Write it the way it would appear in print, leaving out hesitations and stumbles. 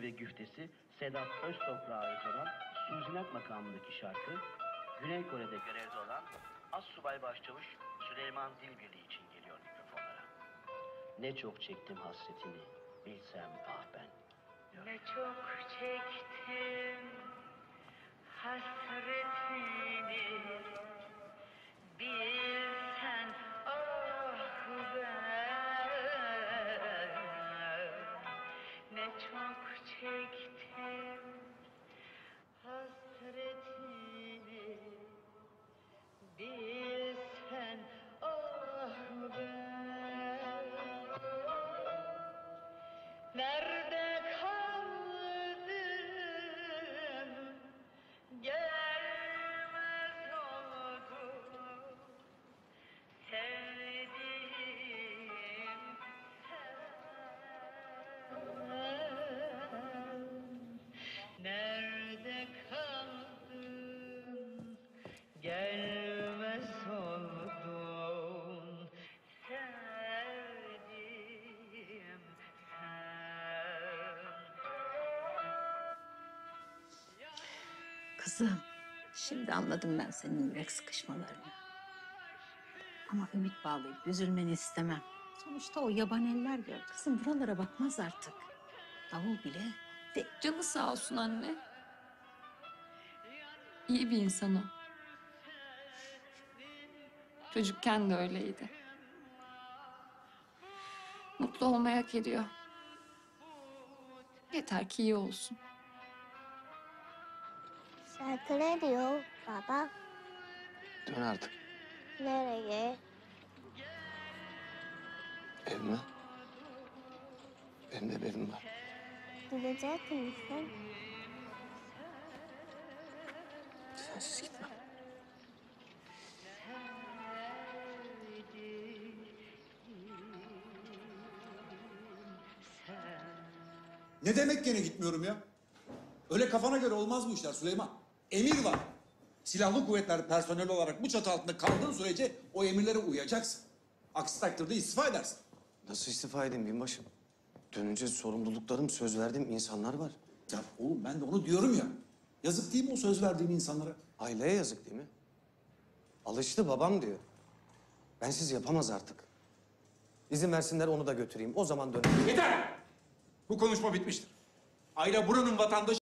ve güftesi Sedat Öztoprak'a ait olan Suzinak makamındaki şarkı, Güney Kore'de görevde olan Assubay Başçavuş Süleyman Dilbirli için geliyor mikrofonlara. Ne çok çektim hasretini, bilsem ah ben. Ne çok çektim hasretini, bilsen ah ben. Ne çok çektim hasretini, bilsen ah ben. Nerede kaldım, gelmez oldum, sevdiğim sen. Nerede kaldım, gelmez oldum, sevdiğim sen. Kızım, şimdi anladım ben senin yürek sıkışmalarını. Ama ümit bağlayıp üzülmeni istemem. Sonuçta o yaban eller gör. Kızım buralara bakmaz artık. Davul bile de Canı sağ olsun anne. İyi bir insan o. Çocukken de öyleydi. Mutlu olmayı hak ediyor. Yeter ki iyi olsun. Şarkı ne diyor baba? Dön artık. Nereye? Evime. Benim de bir evim var. Gidecek misin? Sensiz gitmem. Ne demek gene gitmiyorum ya? Öyle kafana göre olmaz bu işler Süleyman. Emir var. Silahlı kuvvetler personeli olarak bu çatı altında kaldığın sürece o emirlere uyacaksın. Aksi takdirde istifa edersin. Nasıl istifa edeyim binbaşım? Dönünce sorumluluklarım, söz verdiğim insanlar var. Ya oğlum ben de onu diyorum ya. Yazık değil mi o söz verdiğim insanlara? Aileye yazık değil mi? Alıştı babam diyor. Bensiz yapamaz artık. İzin versinler onu da götüreyim. O zaman dönerim. Yeter! Bu konuşma bitmiştir. Ayla buranın vatandaşı.